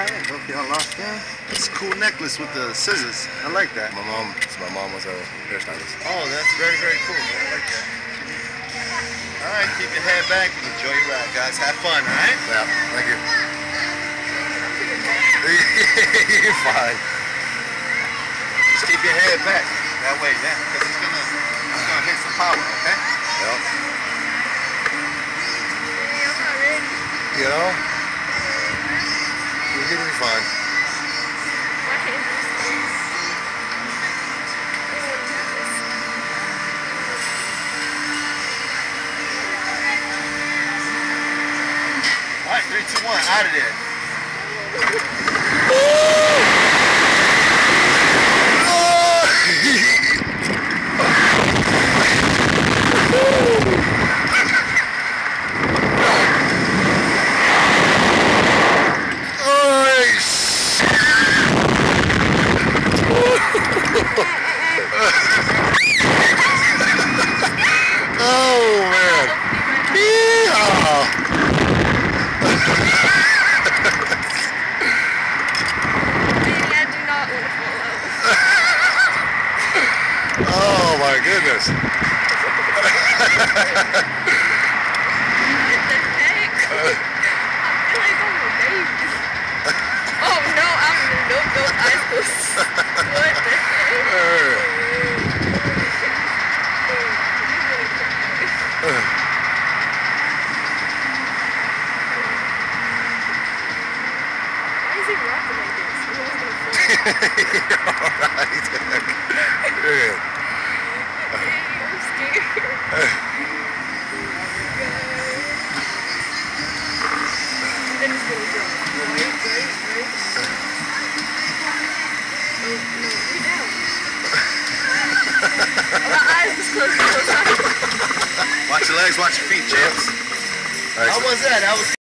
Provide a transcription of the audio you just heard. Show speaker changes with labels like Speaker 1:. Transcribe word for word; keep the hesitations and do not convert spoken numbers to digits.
Speaker 1: Alright, both y'all lost in. It's a cool necklace with the scissors. I like that.
Speaker 2: My mom, so my mom was a hairstylist.
Speaker 1: Oh, that's very, very cool, man. I like that. Alright, keep your head back and enjoy your ride, guys. Have fun, alright?
Speaker 2: Yeah, thank you. You're fine.
Speaker 1: Just keep your head back. That way, yeah, because it's gonna, it's gonna hit some power, okay?
Speaker 2: Yep.
Speaker 3: I'm not ready.
Speaker 2: You know? You're gonna be fine.
Speaker 3: Why can't you see?
Speaker 1: Alright, three, two, one, out of there.
Speaker 2: Oh man! Yeehaw!
Speaker 3: Maybe I do not want to fall out.
Speaker 2: Oh my goodness!
Speaker 3: What the heck? I feel like I'm a baby. Oh no, I'm nope, nope, eyes closed. What the heck? Why is he rocking like this? He was gonna fall.
Speaker 2: Alright. Good.
Speaker 3: Hey, I'm scared. Then he's gonna drop. Right, right, right. Oh, no, you're down. My eyes was closed the whole time.
Speaker 1: Watch your legs, watch your feet, champs.
Speaker 2: Right.
Speaker 1: How was that? That was